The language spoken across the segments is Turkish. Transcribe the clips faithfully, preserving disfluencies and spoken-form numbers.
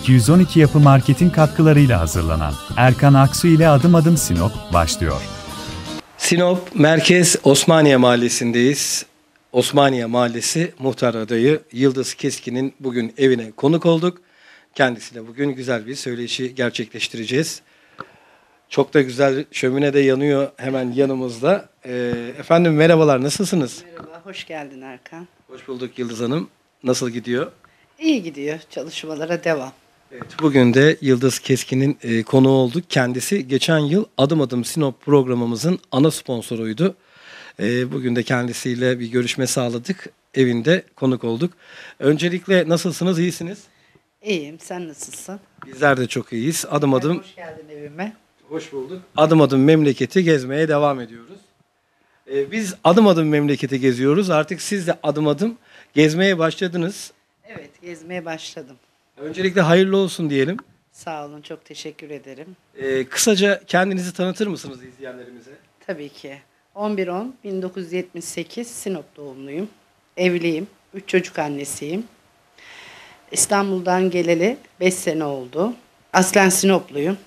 iki yüz on iki Yapı Market'in katkılarıyla hazırlanan Erkan Aksu ile Adım Adım Sinop başlıyor. Sinop Merkez Osmaniye Mahallesi'ndeyiz. Osmaniye Mahallesi muhtar adayı Yıldız Keskin'in bugün evine konuk olduk. Kendisiyle bugün güzel bir söyleşi gerçekleştireceğiz. Çok da güzel, şömine de yanıyor hemen yanımızda. Ee, efendim merhabalar, nasılsınız? Merhaba, hoş geldin Erkan. Hoş bulduk Yıldız Hanım. Nasıl gidiyor? İyi gidiyor, çalışmalara devam. Evet, bugün de Yıldız Keskin'in e, konuğu olduk. Kendisi geçen yıl Adım Adım Sinop programımızın ana sponsoruydu. E, bugün de kendisiyle bir görüşme sağladık. Evinde konuk olduk. Öncelikle nasılsınız, iyisiniz? İyiyim, sen nasılsın? Bizler de çok iyiyiz. Adım adım. Hoş geldin evime. Hoş bulduk. Adım adım memleketi gezmeye devam ediyoruz. Ee, biz adım adım memleketi geziyoruz. Artık siz de adım adım gezmeye başladınız. Evet, gezmeye başladım. Öncelikle hayırlı olsun diyelim. Sağ olun, çok teşekkür ederim. Ee, kısaca kendinizi tanıtır mısınız izleyenlerimize? Tabii ki. on bir on bin dokuz yüz yetmiş sekiz Sinop doğumluyum. Evliyim, üç çocuk annesiyim. İstanbul'dan geleli beş sene oldu. Aslen Sinopluyum.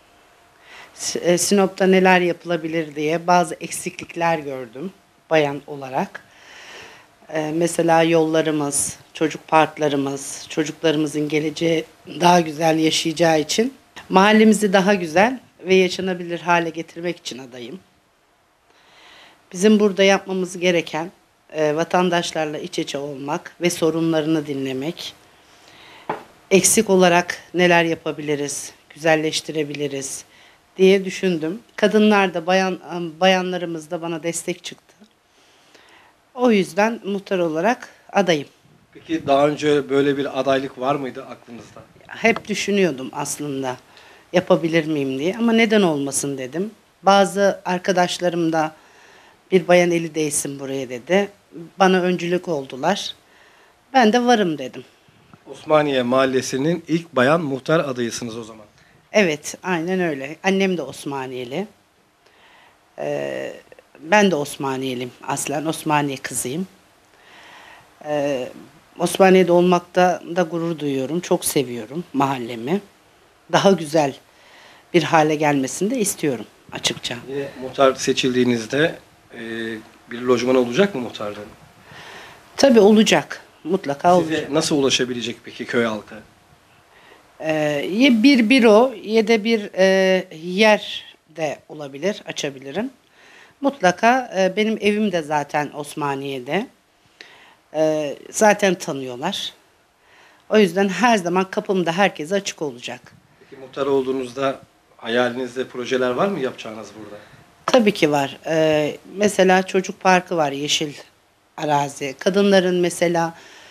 Sinop'ta neler yapılabilir diye bazı eksiklikler gördüm bayan olarak. Ee, mesela yollarımız, çocuk parklarımız, çocuklarımızın geleceği daha güzel yaşayacağı için mahallemizi daha güzel ve yaşanabilir hale getirmek için adayım. Bizim burada yapmamız gereken e, vatandaşlarla iç içe olmak ve sorunlarını dinlemek. Eksik olarak neler yapabiliriz, güzelleştirebiliriz diye düşündüm. Kadınlar da bayan bayanlarımız da bana destek çıktı. O yüzden muhtar olarak adayım. Peki daha önce böyle bir adaylık var mıydı aklınızda? Hep düşünüyordum aslında yapabilir miyim diye ama neden olmasın dedim. Bazı arkadaşlarım da bir bayan eli değsin buraya dedi. Bana öncülük oldular. Ben de varım dedim. Osmaniye Mahallesi'nin ilk bayan muhtar adayısınız o zaman. Evet, aynen öyle. Annem de Osmaniyeli. Ee, ben de Osmaniyeliyim. Aslen Osmaniye kızıyım. Ee, Osmaniye'de olmakta da gurur duyuyorum. Çok seviyorum mahallemi. Daha güzel bir hale gelmesini de istiyorum açıkça. Yine muhtar seçildiğinizde e, bir lojman olacak mı muhtarlığın? Tabii olacak. Mutlaka Size olacak. nasıl ulaşabilecek peki köy halkı? Ee, ya bir büro ya da bir e, yer de olabilir, açabilirim. Mutlaka e, benim evim de zaten Osmaniye'de. E, zaten tanıyorlar. O yüzden her zaman kapım da herkese açık olacak. Peki muhtar olduğunuzda hayalinizde projeler var mı yapacağınız burada? Tabii ki var. E, mesela çocuk parkı var, yeşil arazi. Kadınların mesela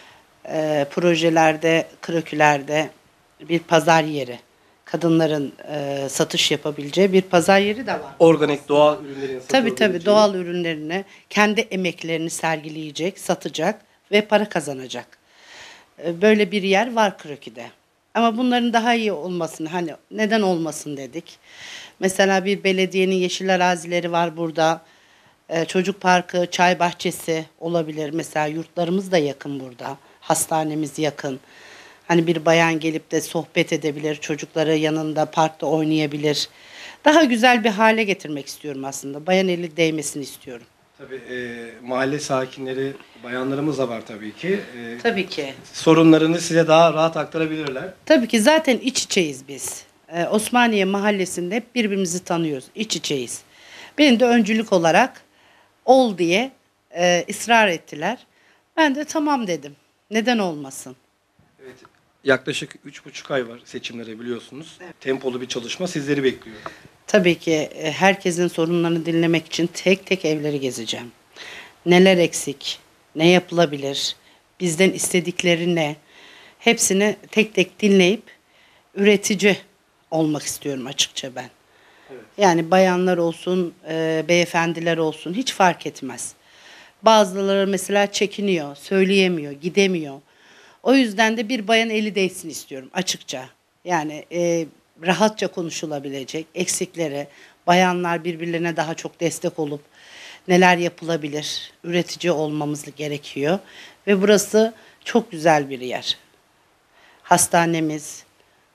e, projelerde, kırökülerde bir pazar yeri. Kadınların e, satış yapabileceği bir pazar yeri de var. Organik doğal ürünlerin Tabii tabii satılabileceği. doğal ürünlerini, kendi emeklerini sergileyecek, satacak ve para kazanacak. E, Böyle bir yer var Kröki'de. Ama bunların daha iyi olmasını, hani neden olmasın dedik. Mesela bir belediyenin yeşil arazileri var burada. E, Çocuk parkı, çay bahçesi olabilir. Mesela yurtlarımız da yakın burada. Hastanemiz yakın. Hani bir bayan gelip de sohbet edebilir, çocukları yanında parkta oynayabilir. Daha güzel bir hale getirmek istiyorum aslında. Bayan eli değmesini istiyorum. Tabii e, mahalle sakinleri, bayanlarımız da var tabii ki. E, Tabii ki. sorunlarını size daha rahat aktarabilirler. Tabii ki zaten iç içeyiz biz. Ee, Osmaniye Mahallesi'nde hep birbirimizi tanıyoruz. İç içeyiz. Benim de öncülük olarak ol diye e, ısrar ettiler. Ben de tamam dedim. Neden olmasın? Evet, yaklaşık üç buçuk ay var seçimlere biliyorsunuz. Tempolu bir çalışma sizleri bekliyor. Tabii ki e, herkesin sorunlarını dinlemek için tek tek evleri gezeceğim. Neler eksik, ne yapılabilir, bizden istedikleri ne, hepsini tek tek dinleyip üretici olmak istiyorum açıkça ben. Evet. Yani bayanlar olsun, e, beyefendiler olsun hiç fark etmez. Bazıları mesela çekiniyor, söyleyemiyor, gidemiyor. O yüzden de bir bayan eli değsin istiyorum açıkça. Yani e, rahatça konuşulabilecek eksikleri, bayanlar birbirlerine daha çok destek olup neler yapılabilir, üretici olmamız gerekiyor. Ve burası çok güzel bir yer. Hastanemiz,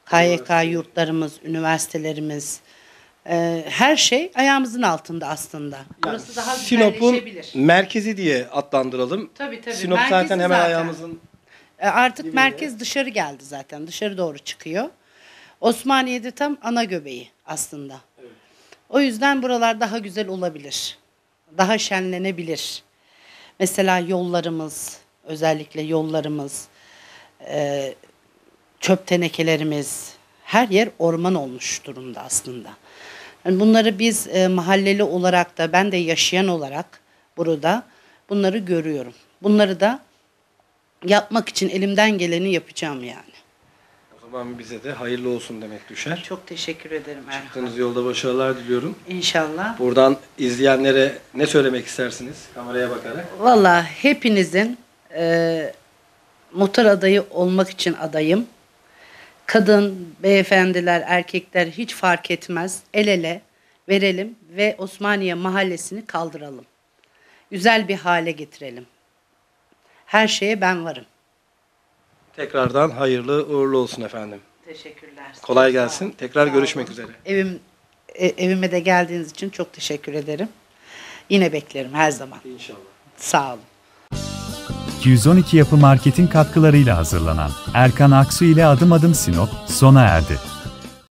K Y K yurtlarımız, üniversitelerimiz, e, her şey ayağımızın altında aslında. Burası daha Sinop'un güzelleşebilir. merkezi diye adlandıralım. Tabii tabii. Sinop merkezi zaten hemen zaten. ayağımızın E, Artık dibinde. merkez dışarı geldi zaten. Dışarı doğru çıkıyor. Osmaniye'de tam ana göbeği aslında. Evet. O yüzden buralar daha güzel olabilir. Daha şenlenebilir. Mesela yollarımız, özellikle yollarımız, e, çöp tenekelerimiz, her yer orman olmuş durumda aslında. Yani bunları biz e, mahalleli olarak da, ben de yaşayan olarak burada bunları görüyorum. Bunları da yapmak için elimden geleni yapacağım yani. O zaman bize de hayırlı olsun demek düşer. Çok teşekkür ederim Erhan. Çıktığınız yolda başarılar diliyorum. İnşallah. Buradan izleyenlere ne söylemek istersiniz kameraya bakarak? Valla hepinizin e, muhtar adayı olmak için adayım. Kadın, beyefendiler, erkekler hiç fark etmez. El ele verelim ve Osmaniye mahallesini kaldıralım. Güzel bir hale getirelim. Her şeye ben varım. Tekrardan hayırlı uğurlu olsun efendim. Teşekkürler. Kolay Sağ gelsin. olun. Tekrar Sağ görüşmek olun. üzere. Evim, e, evime de geldiğiniz için çok teşekkür ederim. Yine beklerim her zaman. İnşallah. Sağ olun. iki yüz on iki Yapı Market'in katkılarıyla hazırlanan Erkan Aksu ile Adım Adım Sinop sona erdi.